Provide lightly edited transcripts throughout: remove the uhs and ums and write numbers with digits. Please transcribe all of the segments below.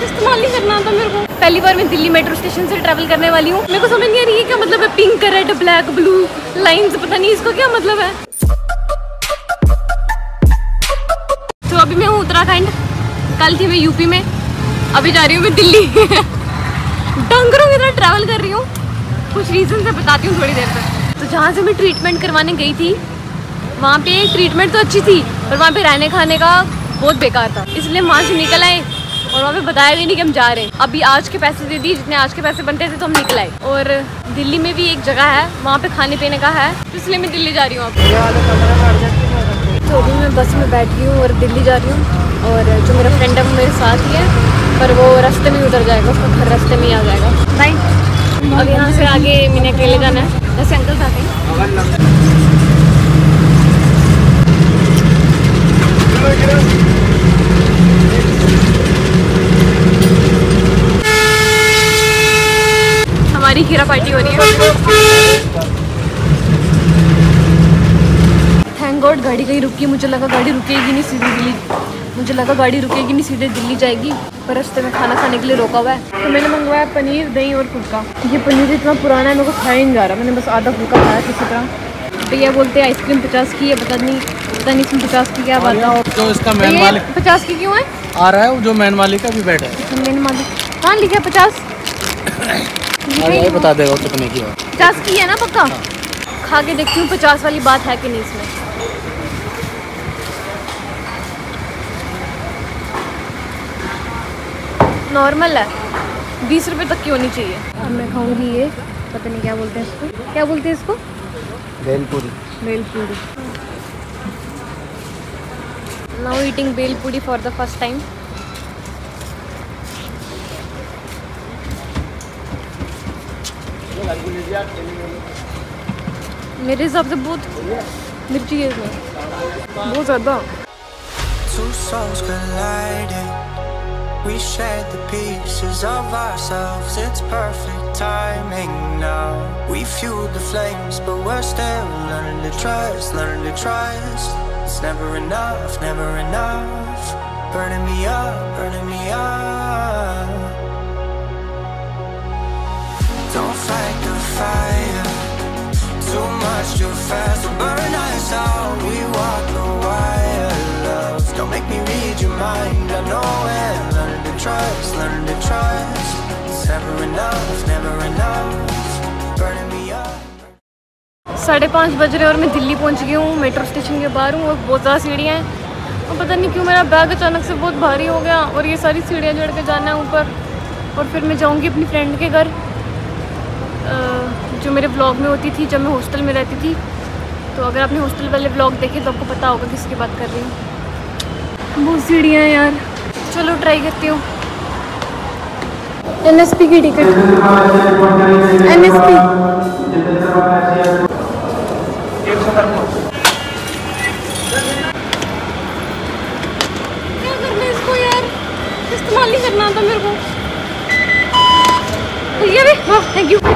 इस्तेमाल नहीं करना आता मेरे को। पहली बार मैं दिल्ली मेट्रो स्टेशन से ट्रैवल करने वाली हूँ। मेरे को समझ नहीं आ रही है क्या मतलब है pink red black blue lines, पता नहीं इसको क्या मतलब है। तो अभी मैं हूँ उत्तराखंड, कल थी मैं यूपी में, अभी जा रही हूँ मैं दिल्ली। डंगरों की तरह ट्रैवल कर रही हूँ, कुछ रीजन से बताती हूँ थोड़ी देर तक। तो जहाँ से मैं ट्रीटमेंट करवाने गई थी वहाँ पे ट्रीटमेंट तो अच्छी थी पर वहाँ पे रहने खाने का बहुत बेकार था, इसलिए वहाँ से निकल आए और वहाँ पे बताया भी नहीं कि हम जा रहे हैं। अभी आज के पैसे दे दिए, जितने आज के पैसे बनते थे तो हम निकल आए। और दिल्ली में भी एक जगह है वहाँ पे खाने पीने का है, इसलिए मैं दिल्ली जा रही हूँ। तो अभी मैं बस में बैठ गई हूँ और दिल्ली जा रही हूँ। और जो मेरा फ्रेंड है वो मेरे साथ ही है, पर वो रास्ते में उतर जाएगा, उसका घर रास्ते में ही आ जाएगा। राइट, अब यहाँ से आगे मैंने अकेले जाना है, वैसे अंकल साथ हैं। हमारी खीरा पार्टी हो रही है। थैंक गॉड गाड़ी कहीं रुकी, मुझे लगा गाड़ी रुकेगी नहीं सीधे दिल्ली, मुझे लगा गाड़ी रुकेगी नहीं सीधे दिल्ली जाएगी, पर रास्ते में खाना खाने के लिए रोका हुआ है। तो मैंने मंगवाया पनीर दही और फुल्का। ये पनीर इतना पुराना है मेरे को खाया ही नहीं जा रहा, मैंने बस आधा फुल्का खाया किसी तरह। तो ये बोलते हैं आइसक्रीम 50 की है, पता नहीं इसमें 50 की क्या बात है। तो इसका मेन मालिक 50 की क्यों है आ रहा है, जो मेन मालिक का भी बैठा है। मेन मालिक कहाँ लिखा है 50? यही बता देगा कितने की है। 50 की है ना पक्का? खा के देखती हूँ 50 वाली बात है कि नहीं इसमें। नॉर्मल है, 20 रुपए तक की होनी चाहिए। अब मैं खाऊंगी ये, पता नहीं क्या बोलते हैं इसको, क्या बोलते हैं इसको? Bhelpuri. Bhelpuri. Now eating bhelpuri for the first time. मेरे हिसाब से बहुत मिर्ची है इसमें, बहुत ज़्यादा। We shared the pieces of ourselves, it's perfect timing now. We fueled the flames, but we're still learning to trust, learning to trust. It's never enough, never enough. Burning me up, burning me up. Don't fight the fire, too much too fast to burn us out. We walk the wire, love. Don't make me read your mind, I know it. Learning to trust, learning to trust. It's never enough, never enough. Burning me up. 5:30 बज रहे और मैं दिल्ली पहुंच गई हूँ, metro station के बाहर हूँ और बहुत ज़्यादा सीढ़ियाँ हैं और पता नहीं क्यों मेरा बैग अचानक से बहुत भारी हो गया और ये सारी सीढ़ियाँ चढ़ के जाना है ऊपर। और फिर मैं जाऊँगी अपनी फ्रेंड के घर, जो मेरे व्लॉग में होती थी जब मैं हॉस्टल में रहती थी। तो अगर आपने हॉस्टल वाले व्लॉग देखे तो आपको पता होगा किसकी बात कर रही हूँ। बहुत सीढ़ियाँ हैं यार, चलो ट्राई करती हूँ। NSP की टिकट, NSP क्या करना है इसको यार, इस्तेमाल नहीं करना आता मेरे को। ये भी हाँ, थैंक यू।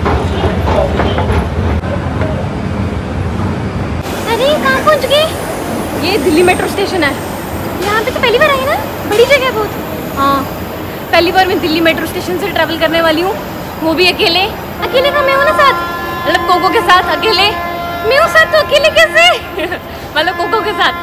अरे कहाँ पहुँच गए? ये दिल्ली मेट्रो स्टेशन है। यहाँ पे तो पहली बार आई ना, बड़ी जगह है बहुत। हाँ, पहली बार मैं दिल्ली मेट्रो स्टेशन से ट्रैवल करने वाली हूँ, वो भी अकेले। अकेले का मैं हूँ ना साथ, मतलब कोको के साथ। अकेले मैं हूँ साथ तो अकेले कैसे? मतलब कोको के साथ।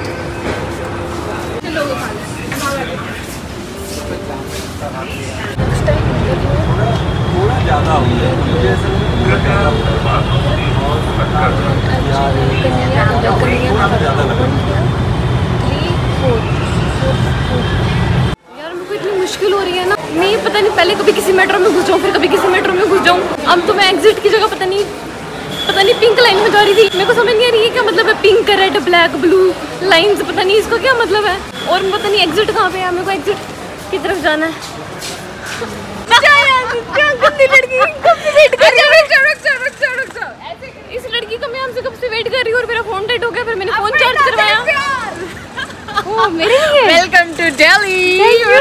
यार मेरे को इतनी मुश्किल हो रही है ना, नहीं पता नहीं पहले कभी किसी मेट्रो में घुस जाऊँ फिर कभी किसी मेट्रो में घुस जाऊँ। अब तो मैं एग्जिट की जगह पता नहीं पिंक लाइन में जा रही थी। मेरे को समझ नहीं आ रही है क्या मतलब है pink red black blue lines, पता नहीं इसको क्या मतलब है। और पता नहीं एग्जिट कहाँ पे है, मेरे को एग्जिट की तरफ जाना है। इस लड़की को मैं हमसे कब से वेट कर रही हूँ और मेरा फोन डेड हो गया, फिर मैंने फोन चार्ज करवाया। ओह मेरे लिए वेलकम टू दिल्ली।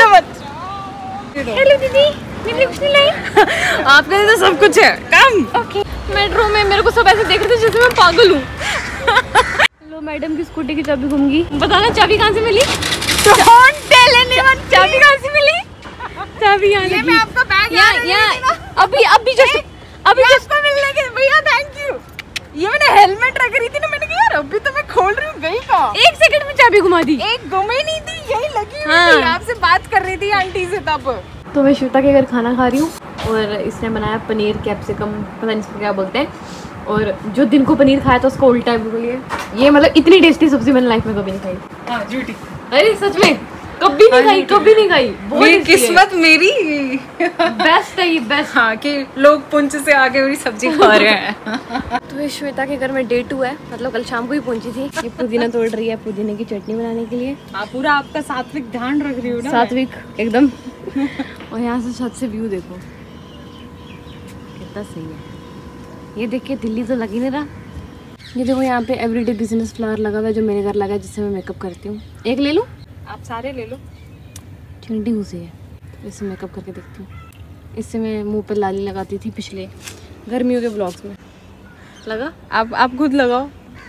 हेलो दीदी, मेरे लिए कुछ नहीं लाई? आपके लिए तो सब कुछ है, कम। ओके। मेट्रो में मेरे को सब ऐसे देख रहे थे जैसे मैं पागल हूँ। लो मैडम की स्कूटी की चाबी घूम गई। बताना चाबी कहाँ से मिली? चाबी कहाँ से मिली? चाबी यहाँ ये लगी। मैं आपका बैग यहाँ अभी जस्ट आपको मिलने के भैया थैंक यू। ये मैंने हेलमेट रख रही थी ना, मैंने कहा यार अभी तो मैं खोल रही हूँ, गई कहाँ? 1 सेकंड में चाबी घुमा दी। एक गुम ही नहीं थी, यही लगी हुई हाँ। थी। आपसे बात कर रही थी आंटी से तब। तो मैं श्वेता के घर खाना खा रही हूँ और इसने बनाया पनीर कैप्सिकम, पता नहीं इसको क्या बोलते हैं। और जो दिन को पनीर खाया था उसको उल्टा है बिल्कुल ये मतलब इतनी टेस्टी सब्जी मैंने लाइफ में कभी नहीं खाई। हाँ झूठी। अरे सच में कभी नहीं खाई, कभी नहीं खाई। मेरी किस्मत मेरी बेस्ट है ये, बेस्ट। हाँ कि लोग पुंछ से आके मेरी सब्जी खा रहे हैं। तो ये श्वेता के घर में डे 2 है, मतलब कल शाम को ही पहुंची थी। ये पुदीना तोड़ रही है पुदीने की चटनी बनाने के लिए। हाँ पूरा आपका सात्विक ध्यान रख रही हूँ ना। सात्विक एकदम। और यहाँ से छत से व्यू देखो कितना सही है। ये देख के दिल्ली तो लग ही नहीं रहा। ये देखो यहाँ पे एवरीडे बिजनेस फ्लावर लगा हुआ है जो मेरे घर लगा है, जिससे मैं मेकअप करती हूँ। एक ले लूँ? आप सारे ले लो। चिंटी घुसी है, इससे मेकअप करके देखती हूँ। इससे मैं मुंह पे लाली लगाती थी पिछले गर्मियों के ब्लॉग्स में। लगा? आप खुद लगाओ।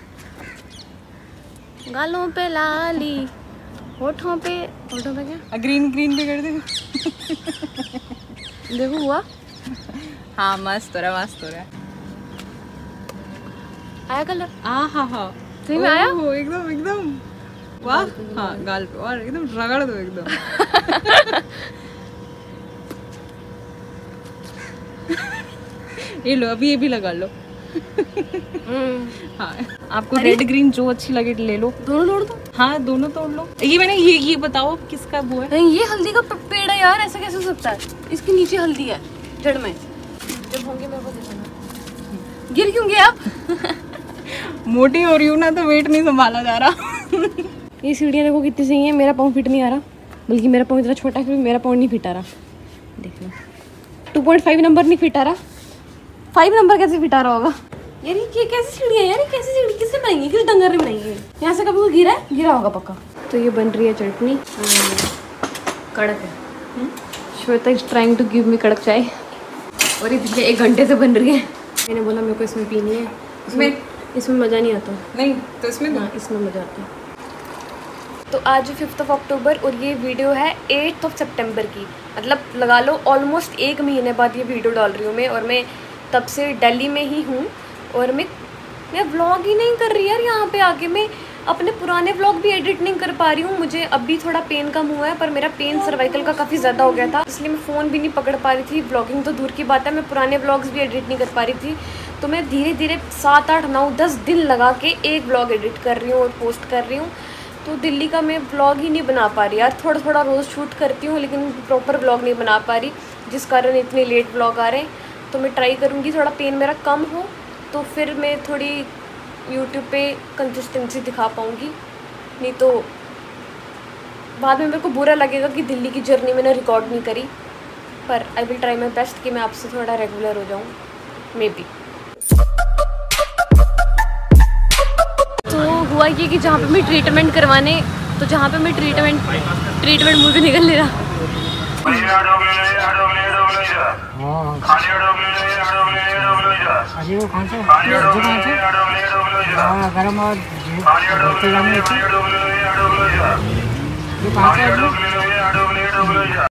गालों पे लाली, होठों पे क्या? ग्रीन ग्रीन भी कर दे। देखो हुआ? हाँ मस्त हो रहा, मस्त हो रहा है। आया कलर? हाँ सही में आया? ओह, एकदम एकदम वाह। हाँ गाल पे और एकदम रगड़ दो एकदम। ये लो, अभी ये भी लगा लो। हाँ आपको रेड ग्रीन जो अच्छी लगे ले लो। दोनों तोड़ दो? हाँ दोनों तोड़ लो। ये मैंने ये बताओ अब किसका वो है? नहीं, ये हल्दी का पेड़ है यार, ऐसा कैसे हो सकता है? इसके नीचे हल्दी है जड़ में। जब होंगे मेरे को दिखाना। गिर क्यों गए आप? मोटी हो रही हूँ ना तो वेट नहीं संभाला जा रहा। ये सीढ़ियाँ देखो कितनी सही है। मेरा पाँव फिट नहीं आ रहा, बल्कि मेरा पाँव इतना छोटा है कि मेरा पाँव नहीं फिट आ रहा। देख लो 2.5 नंबर नहीं फिट आ रहा, 5 नंबर कैसे फिट आ रहा होगा? यार ये कैसी सीढ़ियाँ यार, ये कैसी सीढ़ी किससे बनाएंगे, किस डंगर ने बनाई है? यहाँ से कभी वो गिरा होगा पक्का। तो ये बन रही है चटनी, कड़क है। Shweta is trying to give me kadak chai और ये पिछले 1 घंटे से बन रही है। मैंने बोला मेरे को इसमें पीनी है, इसमें मज़ा नहीं आता। नहीं तो इसमें हाँ इसमें मज़ा आता है। तो आज 5 अक्टूबर और ये वीडियो है 8 सितंबर की, मतलब लगा लो ऑलमोस्ट 1 महीने बाद ये वीडियो डाल रही हूँ मैं। और मैं तब से दिल्ली में ही हूँ और मैं व्लॉग ही नहीं कर रही यार। यहाँ पे आके मैं अपने पुराने व्लॉग भी एडिट नहीं कर पा रही हूँ। मुझे अभी थोड़ा पेन कम हुआ है, पर मेरा पेन सर्वाइकल का काफ़ी ज़्यादा हो गया था, इसलिए मैं फ़ोन भी नहीं पकड़ पा रही थी। व्लॉगिंग तो दूर की बात है, मैं पुराने व्लॉग्स भी एडिट नहीं कर पा रही थी। तो मैं धीरे धीरे 7, 8, 9, 10 दिन लगा के एक व्लॉग एडिट कर रही हूँ और पोस्ट कर रही हूँ। तो दिल्ली का मैं व्लॉग ही नहीं बना पा रही यार। थोड़ा थोड़ा रोज़ शूट करती हूँ लेकिन प्रॉपर व्लॉग नहीं बना पा रही, जिस कारण इतने लेट व्लॉग आ रहे हैं। तो मैं ट्राई करूँगी थोड़ा पेन मेरा कम हो तो फिर मैं थोड़ी यूट्यूब पे कंसिस्टेंसी दिखा पाऊँगी, नहीं तो बाद में मेरे को बुरा लगेगा कि दिल्ली की जर्नी मैंने रिकॉर्ड नहीं करी। पर I will try my best कि मैं आपसे थोड़ा रेगुलर हो जाऊँ मे बी। तो हुआ ये कि जहाँ पे मैं ट्रीटमेंट करवाने, तो जहाँ पे मैं ट्रीटमेंट मुझे निकल ले रहा। अजी वो कौन सा हाँ गर्म और ये कौन सा